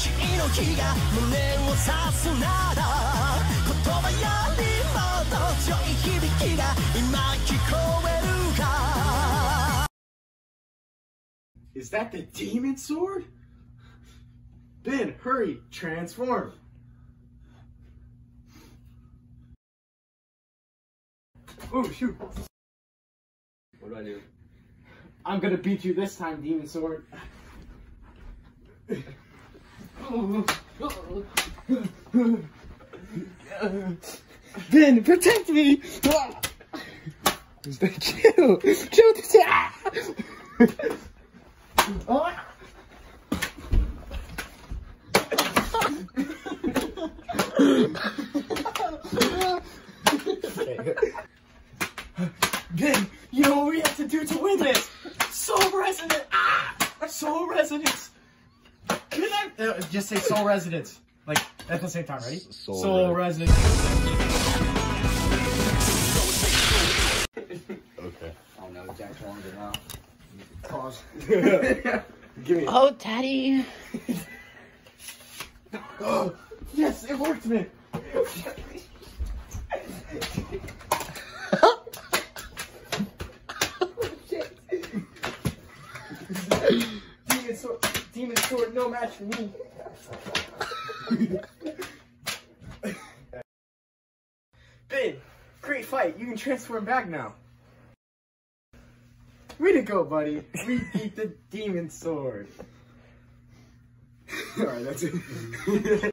魂の火が胸を刺すなら言葉よりもっと強い響きが今聞こえるか Is that the demon sword? Ben, hurry, transform. Oh, shoot. What do I do? I'm gonna beat you this time, demon sword. Ben, protect me! Kill! Kill this! Ben, you know what we have to do to win this? Soul Resonance! Soul Resonance! Can I just say Soul Resonance? Like, at the same time, ready? Soul Resonance. Okay. Oh no, Jack's longer now. Pause. Give me. Oh, Daddy. Oh, yes, it worked, man. Demon sword, no match for me. Ben, great fight. You can transform back now. Way to go, buddy. We beat the demon sword. Alright, that's it.